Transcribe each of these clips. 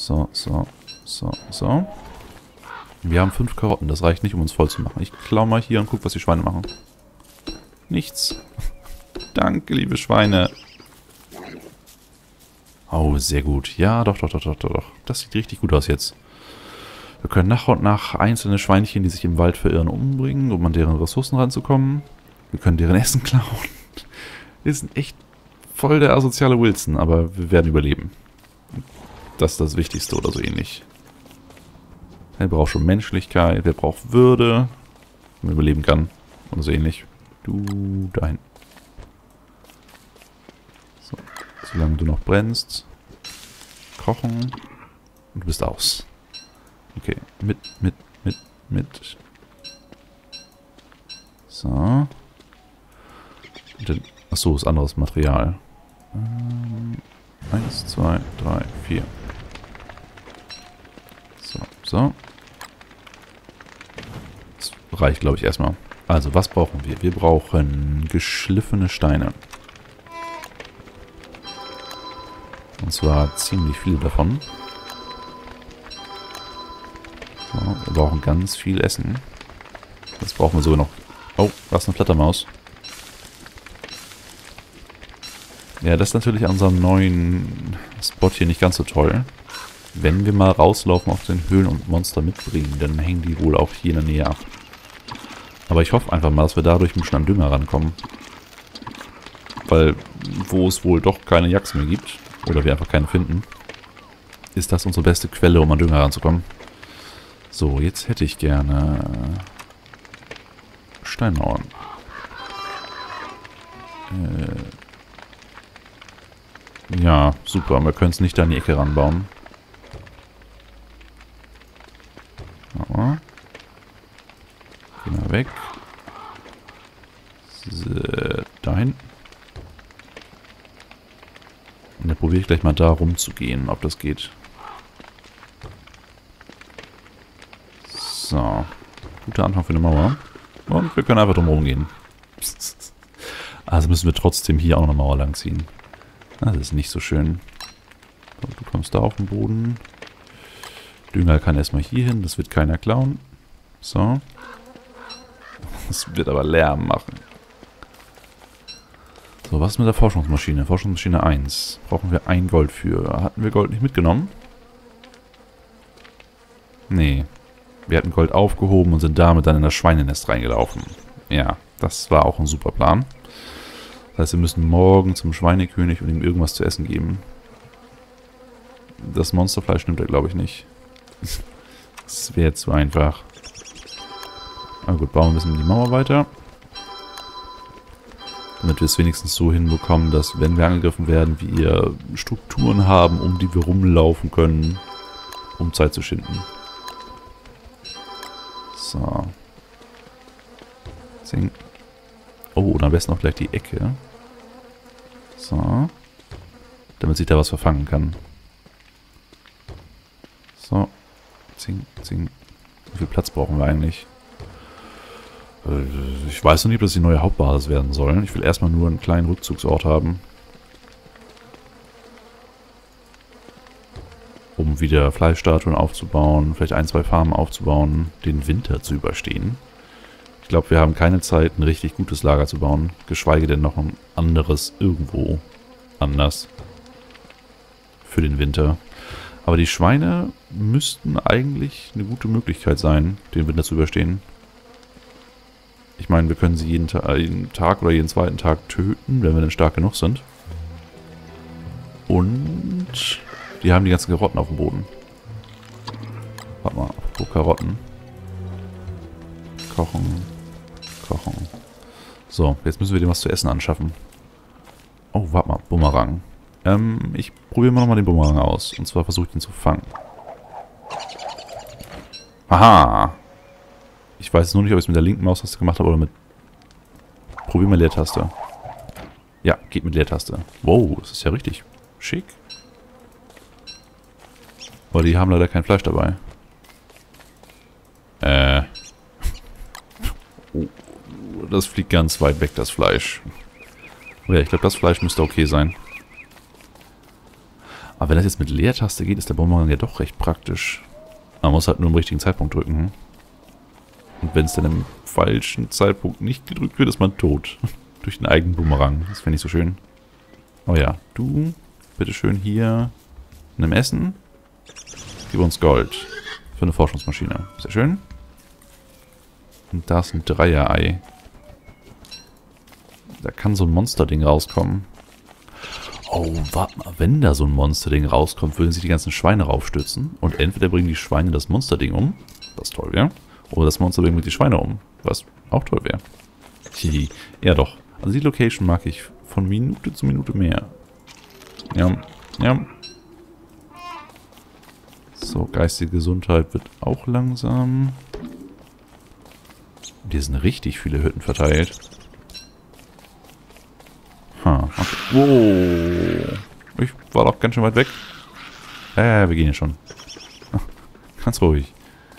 So, so, so, so. Wir haben 5 Karotten. Das reicht nicht, um uns voll zu machen. Ich klau mal hier und guck, was die Schweine machen. Nichts. Danke, liebe Schweine. Oh, sehr gut. Ja, doch, doch, doch, doch, doch. Das sieht richtig gut aus jetzt. Wir können nach und nach einzelne Schweinchen, die sich im Wald verirren, umbringen, um an deren Ressourcen ranzukommen. Wir können deren Essen klauen. Wir sind echt voll der asoziale Wilson, aber wir werden überleben. Das ist das Wichtigste oder so ähnlich. Wer braucht schon Menschlichkeit, wer braucht Würde, wenn man überleben kann oder so ähnlich. Du, da hinten. So, solange du noch brennst. Kochen. Und du bist aus. Okay, mit. So. Und dann, achso, ist anderes Material. 1, 2, 3, 4. So, so. Das reicht, glaube ich, erstmal. Also, was brauchen wir? Wir brauchen geschliffene Steine. Und zwar ziemlich viele davon. So, wir brauchen ganz viel Essen. Jetzt brauchen wir sogar noch... Oh, da ist eine Flattermaus. Ja, das ist natürlich an unserem neuen Spot hier nicht ganz so toll. Wenn wir mal rauslaufen auf den Höhlen und Monster mitbringen, dann hängen die wohl auch hier in der Nähe ab. Aber ich hoffe einfach mal, dass wir dadurch ein bisschen an Dünger rankommen. Weil, wo es wohl doch keine Yaks mehr gibt, oder wir einfach keine finden, ist das unsere beste Quelle, um an Dünger ranzukommen. So, jetzt hätte ich gerne Steinmauern. Ja, super. Wir können es nicht da in die Ecke ranbauen. Aber gehen wir weg. So, dahin. Und dann probiere ich gleich mal da rumzugehen, ob das geht. So. Guter Anfang für eine Mauer. Und wir können einfach drum rumgehen. Also müssen wir trotzdem hier auch noch eine Mauer langziehen. Das ist nicht so schön. Du kommst da auf den Boden. Dünger kann erstmal hier hin. Das wird keiner klauen. So. Das wird aber Lärm machen. So, was ist mit der Forschungsmaschine? Forschungsmaschine 1. Brauchen wir 1 Gold für. Hatten wir Gold nicht mitgenommen? Nee. Wir hatten Gold aufgehoben und sind damit dann in das Schweinenest reingelaufen. Ja, das war auch ein super Plan. Das heißt, wir müssen morgen zum Schweinekönig und ihm irgendwas zu essen geben. Das Monsterfleisch nimmt er, glaube ich, nicht. Das wäre zu einfach. Na gut, bauen wir ein bisschen die Mauer weiter. Damit wir es wenigstens so hinbekommen, dass, wenn wir angegriffen werden, wir Strukturen haben, um die wir rumlaufen können, um Zeit zu schinden. So. Zing. Oh, und am besten auch gleich die Ecke. So. Damit sich da was verfangen kann. So. Zing, zing. Wie viel Platz brauchen wir eigentlich? Ich weiß noch nicht, ob das die neue Hauptbasis werden soll. Ich will erstmal nur einen kleinen Rückzugsort haben. Um wieder Fleischstatuen aufzubauen, vielleicht 1, 2 Farmen aufzubauen, den Winter zu überstehen. Ich glaube, wir haben keine Zeit, ein richtig gutes Lager zu bauen, geschweige denn noch ein anderes irgendwo anders für den Winter. Aber die Schweine müssten eigentlich eine gute Möglichkeit sein, den Winter zu überstehen. Ich meine, wir können sie jeden Tag oder jeden zweiten Tag töten, wenn wir dann stark genug sind. Und die haben die ganzen Karotten auf dem Boden. Warte mal, apropos Karotten. Kochen. Kochen. So, jetzt müssen wir dem was zu essen anschaffen. Oh, warte mal, Bumerang. Ich probiere mal nochmal den Bumerang aus. Und zwar versuche ich ihn zu fangen. Aha! Ich weiß nur nicht, ob ich es mit der linken Maustaste gemacht habe oder mit... Probier mal Leertaste. Ja, geht mit Leertaste. Wow, das ist ja richtig schick. Aber die haben leider kein Fleisch dabei. Oh, das fliegt ganz weit weg, das Fleisch. Oh ja, ich glaube, das Fleisch müsste okay sein. Aber wenn das jetzt mit Leertaste geht, ist der Bumerang ja doch recht praktisch. Man muss halt nur im richtigen Zeitpunkt drücken. Und wenn es dann im falschen Zeitpunkt nicht gedrückt wird, ist man tot. Durch den eigenen Bumerang. Das finde ich so schön. Oh ja, du, bitteschön hier, nimm Essen. Gib uns Gold. Für eine Forschungsmaschine. Sehr schön. Und da ist ein Dreier-Ei. Da kann so ein Monsterding rauskommen. Oh, warte mal. Wenn da so ein Monsterding rauskommt, würden sich die ganzen Schweine raufstürzen. Und entweder bringen die Schweine das Monsterding um, was toll wäre. Oder das Monsterding bringt die Schweine um, was auch toll wäre. Ja doch. Also die Location mag ich von Minute zu Minute mehr. Ja, ja. So, geistige Gesundheit wird auch langsam. Und hier sind richtig viele Hütten verteilt. Okay. Wow. Ich war doch ganz schön weit weg. Wir gehen hier schon. Ganz ruhig.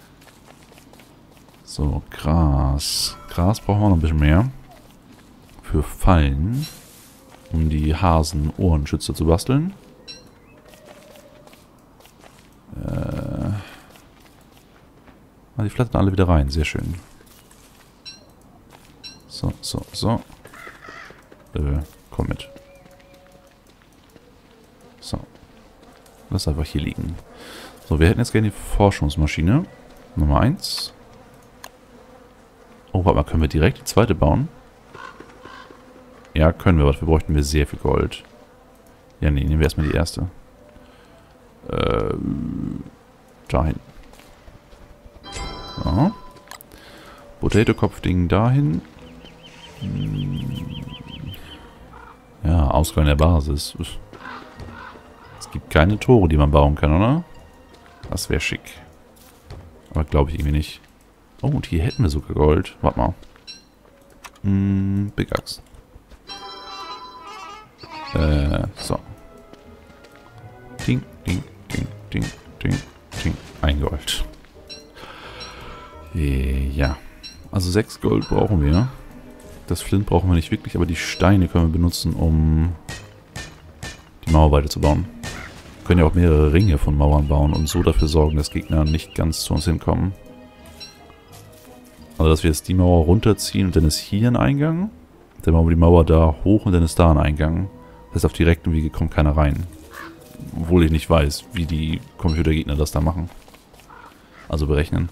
So, Gras. Gras brauchen wir noch ein bisschen mehr. Für Fallen. Um die Hasen-Ohrenschützer zu basteln. Die flattern alle wieder rein. Sehr schön. So. Komm mit. So. Lass einfach hier liegen. So, wir hätten jetzt gerne die Forschungsmaschine. Nummer 1. Oh, warte mal, können wir direkt die zweite bauen? Ja, können wir, aber dafür bräuchten wir sehr viel Gold. Ja, nee, nehmen wir erstmal die erste. Dahin. So. Potato-Kopf-Ding dahin. Ja, Ausgang der Basis. Es gibt keine Tore, die man bauen kann, oder? Das wäre schick. Aber glaube ich irgendwie nicht. Oh, und hier hätten wir sogar Gold. Warte mal. Big Axe. So. Ding, ding, ding, ding, ding, ding. Ein Gold. Ja. Also 6 Gold brauchen wir. Das Flint brauchen wir nicht wirklich, aber die Steine können wir benutzen, um die Mauer weiterzubauen. Wir können ja auch mehrere Ringe von Mauern bauen und so dafür sorgen, dass Gegner nicht ganz zu uns hinkommen. Also, dass wir jetzt die Mauer runterziehen und dann ist hier ein Eingang. Dann machen wir die Mauer da hoch und dann ist da ein Eingang. Das heißt, auf direktem Wege kommt keiner rein. Obwohl ich nicht weiß, wie die Computergegner das da machen. Also berechnen.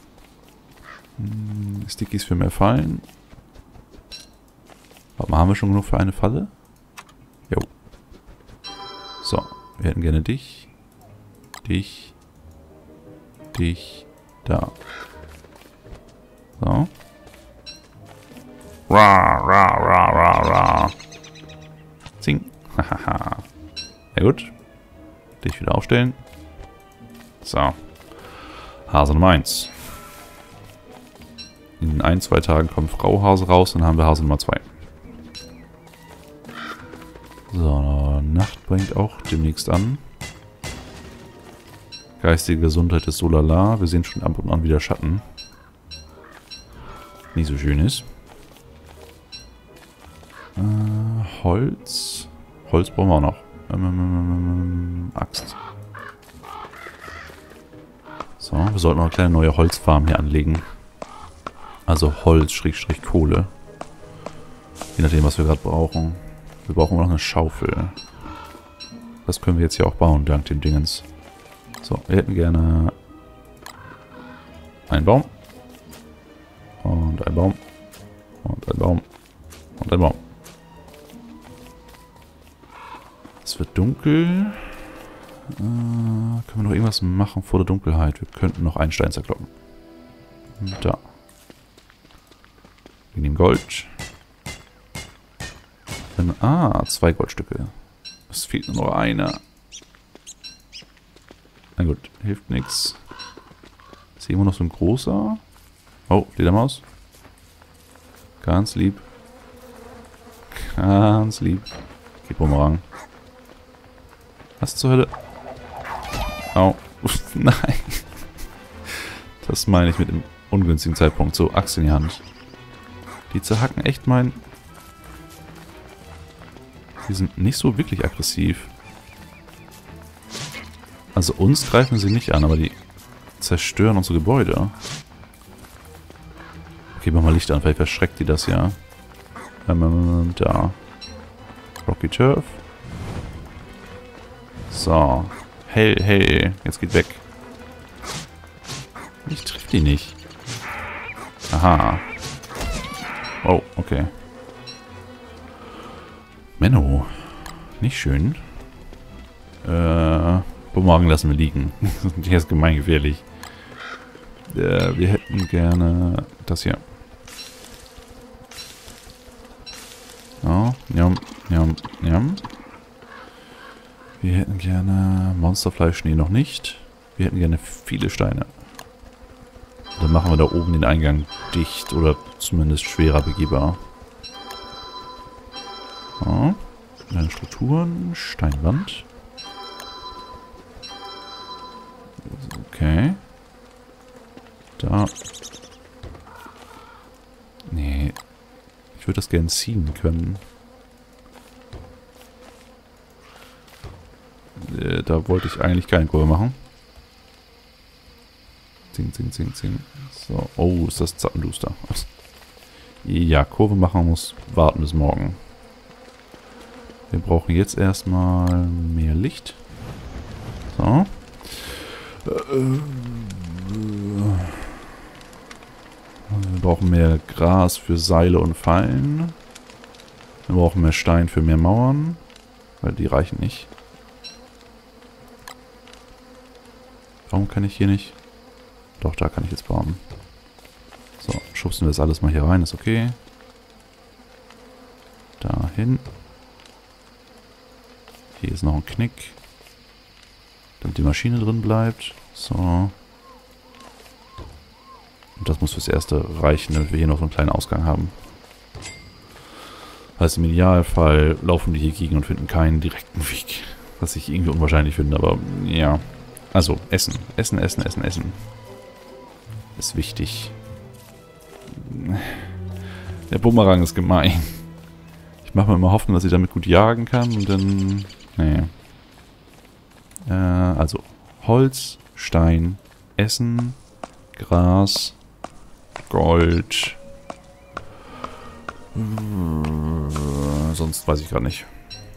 Stickies für mehr Fallen. Warte mal, haben wir schon genug für eine Falle? Jo. So, wir hätten gerne dich. Dich. Dich. Da. So. Ra, ra, ra, ra, ra. Zing. Hahaha. Ja gut. Dich wieder aufstellen. So. Hase Nummer 1. In 1-2 Tagen kommt Frau Hase raus, dann haben wir Hase Nummer 2. So, Nacht bringt auch demnächst an. Geistige Gesundheit ist so lala. Wir sehen schon ab und an wieder Schatten. Nicht so schön ist. Holz. Holz brauchen wir auch noch. Axt. So, wir sollten noch eine kleine neue Holzfarm hier anlegen. Also Holz-Kohle. Je nachdem, was wir gerade brauchen. Wir brauchen noch eine Schaufel. Das können wir jetzt hier auch bauen, dank dem Dingens. So, wir hätten gerne einen Baum. Und ein Baum. Und ein Baum. Und ein Baum. Es wird dunkel. Können wir noch irgendwas machen vor der Dunkelheit? Wir könnten noch einen Stein zerkloppen. Da. Wir nehmen Gold. Dann, 2 Goldstücke. Es fehlt nur noch einer. Na gut, hilft nichts. Ist hier immer noch so ein großer? Oh, Fledermaus. Ganz lieb. Ganz lieb. Geh Bumerang. Was zur Hölle? Au. Nein. Das meine ich mit dem ungünstigen Zeitpunkt. So, Axt in die Hand. Die zerhacken echt mein... Die sind nicht so wirklich aggressiv. Also uns greifen sie nicht an, aber die zerstören unsere Gebäude. Okay, mach mal Licht an, vielleicht verschreckt die das ja. Da. Rocky Turf. So. Hell, hell. Jetzt geht weg. Ich triff die nicht. Aha. Oh, okay. Menno. Nicht schön. Bumerang lassen wir liegen. Der ist gemeingefährlich. Wir hätten gerne das hier. Oh, jam, jam, jam. Wir hätten gerne Monsterfleisch, nee, noch nicht. Wir hätten gerne viele Steine. Dann machen wir da oben den Eingang dicht oder zumindest schwerer begehbar. Oh. Dann Strukturen, Steinwand. Okay. Da. Nee. Ich würde das gerne ziehen können. Da wollte ich eigentlich keine Kurve machen. Zing, zing, zing, zing. So. Oh, ist das zappenduster. Ja, Kurve machen muss warten bis morgen. Wir brauchen jetzt erstmal mehr Licht. So. Wir brauchen mehr Gras für Seile und Fallen. Wir brauchen mehr Stein für mehr Mauern. Weil die reichen nicht. Warum kann ich hier nicht? Doch, da kann ich jetzt bauen. So, schubsen wir das alles mal hier rein, ist okay. Dahin. Hier ist noch ein Knick. Damit die Maschine drin bleibt. So. Und das muss fürs Erste reichen, damit wir hier noch so einen kleinen Ausgang haben. Heißt, im Idealfall laufen die hier gegen und finden keinen direkten Weg. Was ich irgendwie unwahrscheinlich finde, aber ja. Also, Essen. Essen, Essen, Essen, Essen. Ist wichtig. Der Bumerang ist gemein. Ich mache mir immer Hoffnung, dass ich damit gut jagen kann und dann... Nee. Also, Holz, Stein, Essen, Gras, Gold. Sonst weiß ich gerade nicht.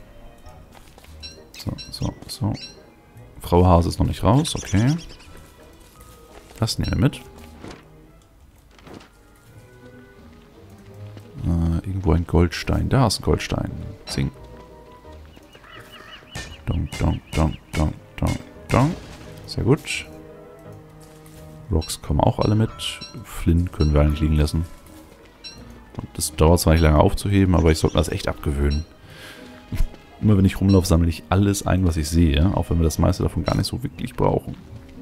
So, so, so. Frau Hase ist noch nicht raus, okay. Das nehmen wir mit. Irgendwo ein Goldstein. Da ist ein Goldstein. Zing. Dong, dong, dong, dong, dong, dong. Sehr gut. Rocks kommen auch alle mit. Flint können wir eigentlich liegen lassen. Und das dauert zwar nicht lange aufzuheben, aber ich sollte das echt abgewöhnen. Immer wenn ich rumlaufe, sammle ich alles ein, was ich sehe. Auch wenn wir das meiste davon gar nicht so wirklich brauchen.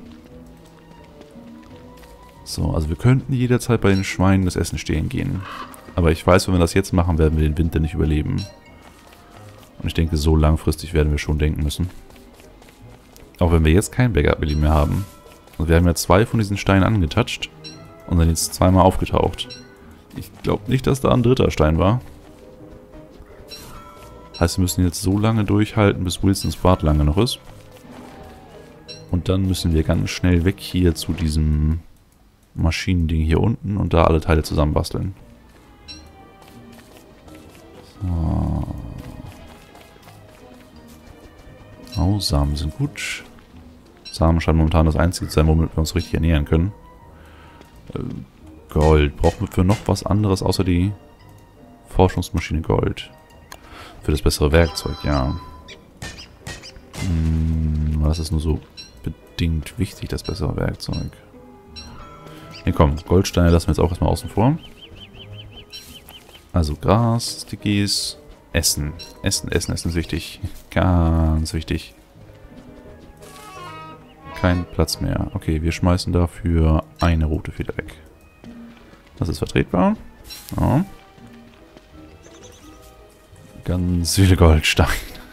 So, also wir könnten jederzeit bei den Schweinen das Essen stehlen gehen. Aber ich weiß, wenn wir das jetzt machen, werden wir den Winter nicht überleben. Und ich denke, so langfristig werden wir schon denken müssen. Auch wenn wir jetzt kein Backup-Willi mehr haben. Also wir haben ja 2 von diesen Steinen angetatscht und sind jetzt zweimal aufgetaucht. Ich glaube nicht, dass da ein 3. Stein war. Heißt, wir müssen jetzt so lange durchhalten, bis Wilsons Bart lange noch ist. Und dann müssen wir ganz schnell weg hier zu diesem Maschinending hier unten und da alle Teile zusammenbasteln. So. Oh, Samen sind gut. Samen scheinen momentan das einzige zu sein, womit wir uns richtig ernähren können. Gold. Brauchen wir für noch was anderes außer die Forschungsmaschine Gold? Für das bessere Werkzeug, ja. Das ist nur so bedingt wichtig, das bessere Werkzeug. Hier komm, Goldsteine lassen wir jetzt auch erstmal außen vor. Also Gras, Stickies, Essen. Essen, Essen, Essen ist wichtig. Ganz wichtig. Kein Platz mehr. Okay, wir schmeißen dafür eine rote Feder weg. Das ist vertretbar. Ja. Ganz viele Goldsteine.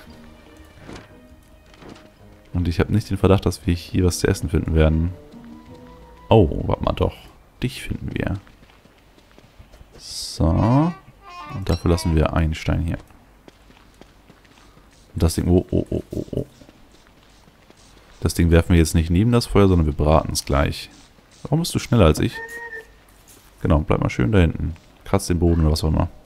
Und ich habe nicht den Verdacht, dass wir hier was zu essen finden werden. Oh, warte mal doch. Dich finden wir. So. Und dafür lassen wir einen Stein hier. Und das Ding... Oh, oh, oh, oh, oh. Das Ding werfen wir jetzt nicht neben das Feuer, sondern wir braten es gleich. Warum bist du schneller als ich? Genau, bleib mal schön da hinten. Kratz den Boden oder was auch immer.